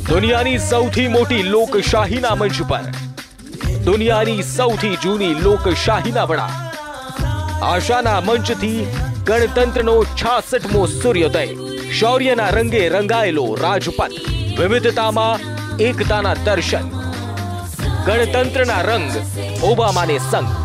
દુનિયાની સૌથી મોટી લોકશાહીના મંચ પર દુનિયાની સૌથી જૂની લોકશાહીના વડા આશાના મંચથી ગણતંત્રનો 66મો સૂર્યોદય, શૌર્યના રંગે રંગાયેલો રાજપથ, વિવિધતામાં એકતાના દર્શન, ગણતંત્રના રંગ, ઓબામાને સંગ.